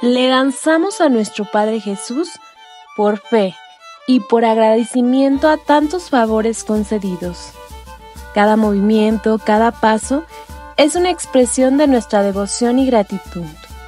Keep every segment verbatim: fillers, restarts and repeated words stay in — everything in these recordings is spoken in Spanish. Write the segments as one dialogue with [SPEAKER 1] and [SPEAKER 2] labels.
[SPEAKER 1] Le danzamos a nuestro Padre Jesús por fe y por agradecimiento a tantos favores concedidos. Cada movimiento, cada paso, es una expresión de nuestra devoción y gratitud.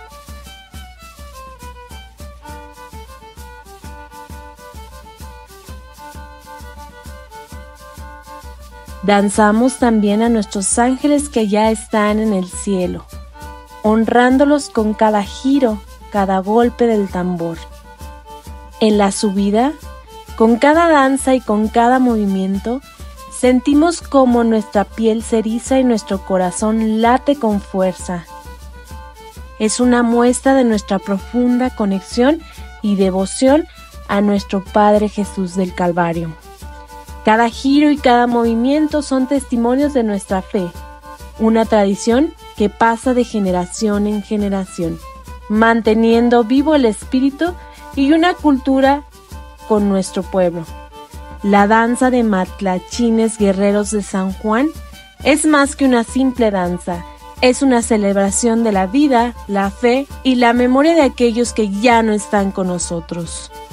[SPEAKER 1] Danzamos también a nuestros ángeles que ya están en el cielo, honrándolos con cada giro, cada golpe del tambor. En la subida, con cada danza y con cada movimiento, sentimos cómo nuestra piel se eriza y nuestro corazón late con fuerza. Es una muestra de nuestra profunda conexión y devoción a nuestro Padre Jesús del Calvario. Cada giro y cada movimiento son testimonios de nuestra fe, una tradición que pasa de generación en generación, manteniendo vivo el espíritu y una cultura con nuestro pueblo. La danza de matlachines guerreros de San Juan es más que una simple danza, es una celebración de la vida, la fe y la memoria de aquellos que ya no están con nosotros.